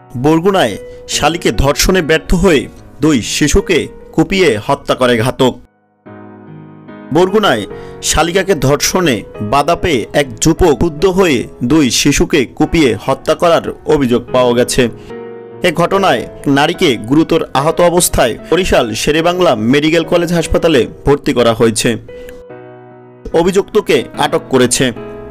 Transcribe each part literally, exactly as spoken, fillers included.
বরগুনায় শালীকে ধর্ষণে ব্যর্থ হয়ে দুই শিশুকে কুপিয়ে হত্যা করে ঘাতক। বরগুনায় শালিকাকে ধর্ষণে বাধা পেয়ে এক যুবক ক্রুদ্ধ হয়ে দুই শিশুকে কুপিয়ে হত্যা করার অভিযোগ পাওয়া গেছে। এ ঘটনায় নারীকে গুরুতর আহত অবস্থায় বরিশাল শেরেবাংলা মেডিকেল কলেজ হাসপাতালে ভর্তি করা হয়েছে। অভিযুক্তকে আটক করেছে।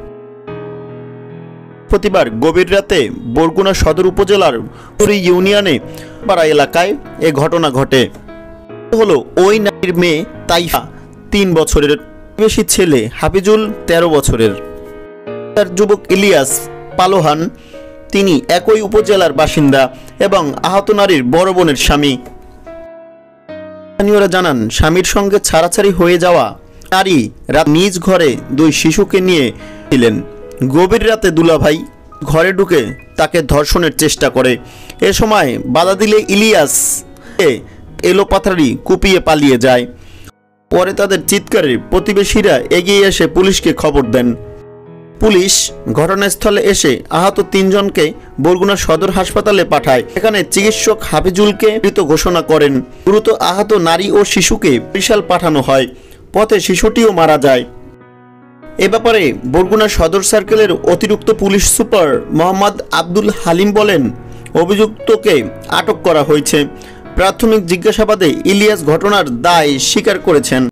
প্রতিবার গভীর রাতে বরগুনা সদর উপজেলার ইউনিয়নে পাড়া এলাকায় এ ঘটনা ঘটে। হলো ওই নারীর মেয়ে তাইফা তিন বছরের, বেশি ছেলে হাফিজুল তেরো বছরের, তার যুবক ইলিয়াস পালোহান তিনি একই উপজেলার বাসিন্দা এবং আহত নারীর বড় বোনের স্বামী। স্থানীয়রা জানান, স্বামীর সঙ্গে ছাড়াছাড়ি হয়ে যাওয়া নারী রাত নিজ ঘরে দুই শিশুকে নিয়ে ছিলেন। গভীর রাতে দুলাভাই ঘরে ঢুকে তাকে ধর্ষণের চেষ্টা করে। এ সময় বাধা দিলে ইলিয়াস এলোপাথারি কুপিয়ে পালিয়ে যায়। পরে তাদের চিৎকারে প্রতিবেশীরা এগিয়ে এসে পুলিশকে খবর দেন। পুলিশ ঘটনাস্থলে এসে আহত তিনজনকে বরগুনা সদর হাসপাতালে পাঠায়। এখানে চিকিৎসক হাফিজুলকে মৃত ঘোষণা করেন। গুরুতর আহত নারী ও শিশুকে বরিশাল পাঠানো হয়। পথে শিশুটিও মারা যায়। এ ব্যাপারে বরগুনা সদর সার্কেলের অতিরিক্ত পুলিশ সুপার মোহাম্মদ আব্দুল হালিম বলেন, অভিযুক্তকে আটক করা হয়েছে। প্রাথমিক জিজ্ঞাসাবাদে ইলিয়াস ঘটনার দায় স্বীকার করেছেন।